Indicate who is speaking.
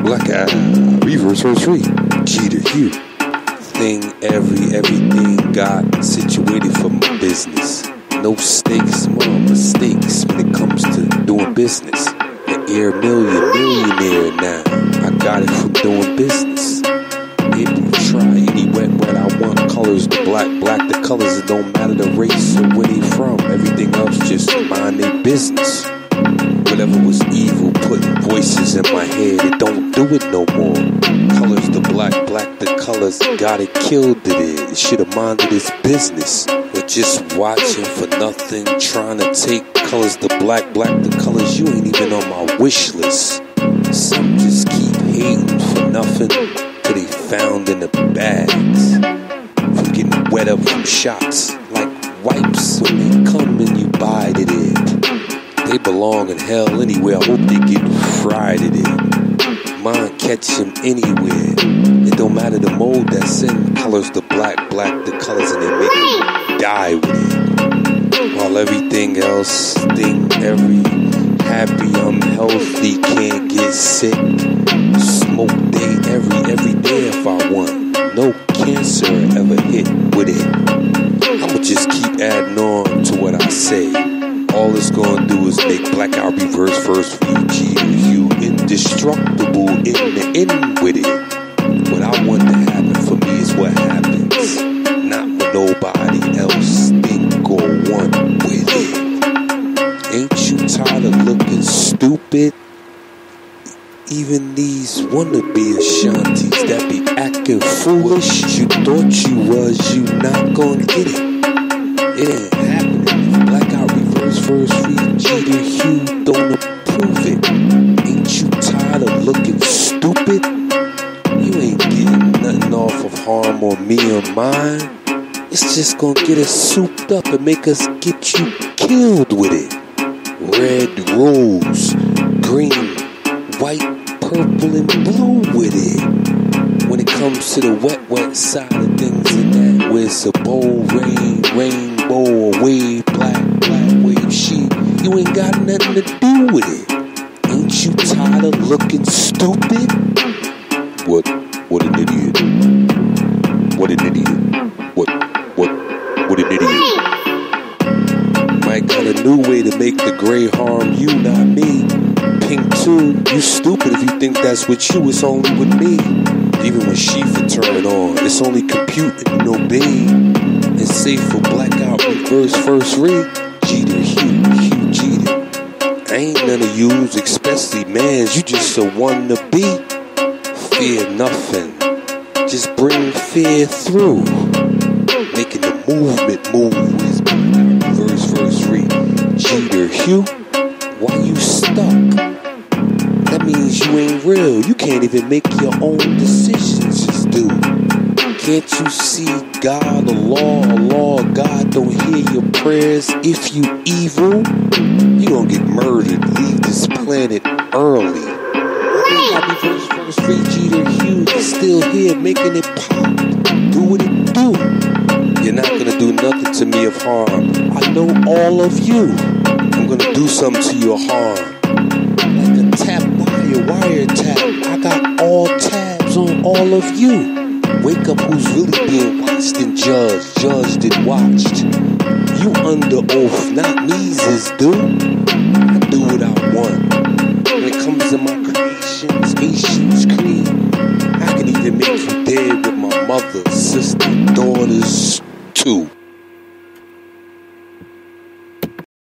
Speaker 1: Black Reverse First Free, Jeter Hugh. Everything got situated for my business. No stakes, more mistakes when it comes to doing business. An millionaire now. I got it from doing business. Able to try any wet I want. Colors the black the colors. It don't matter the race or where they from. Everything else just mind their business. Whatever was evil, putting voices in my head, it don't do it no more. Colors the black the colors, got it, killed it. It should have minded its business. But just watching for nothing, trying to take colors the black the colors, you ain't even on my wish list. Some just keep hating for nothing till they found in the bags. From getting wet up from shots, like wipes when they come and you buy it in. They belong in hell anywhere. I hope they get fried in it. Mine catch them anywhere. It don't matter the mode that's in. Colors the black the colors, and they make them die with it. While everything else every happy, I'm healthy, can't get sick. Smoke day every day if I want. No cancer ever hit with it. I'ma just keep adding on to what I say. All it's gonna do is make Blackout Reverse First Free, Jeter Hugh indestructible in the end with it. What I want to happen for me is what happens, not what nobody else think or want with it. Ain't you tired of looking stupid? Even these wannabe Ashantis that be acting foolish, you thought you was, you not gonna get it. It ain't happening. Blackout Reverse First Free, Jeter Hugh don't approve it. Ain't you tired of looking stupid? You ain't getting nothing off of harm or me or mine. It's just gonna get us souped up and make us get you killed with it. Red, rose, green, white, purple, and blue with it. When it comes to the wet side of things and that, where it's a bold rainbow, or wave, black wave, sheep, you ain't got nothing to do with it. Ain't you tired of looking stupid? What an idiot. What an idiot. What an idiot. Might got a new way to make the gray harm you, not me. Pink too, you stupid if you think that's with you, it's only with me. Even when Shifa turn on, it's only computing, no beam. It's safe for Blackout Reverse First Free, Jeter Hugh Jeter. I ain't none of yous, especially mans, you just a wannabe. Fear nothing, just bring fear through. Making the movement move is Blackout Reverse First Free, Jeter Hugh. Why you stuck? That means you ain't real. You can't even make your own decisions, just do. Can't you see God, a law, God don't hear your prayers if you evil? You gonna get murdered, leave this planet early. Blackout Reverse First Free, Jeter Hugh is still here making it pop. Do what it do. You're not gonna do nothing to me of harm. I know all of you. I'm gonna do something to your harm. Like a tap wiretap. I got all tabs on all of you. Wake up who's really being watched and judged and watched. You under oath, not me's do. I do what I want. When it comes to my creations, Asians creed, I can even make you dead with my mother, sister, daughters too.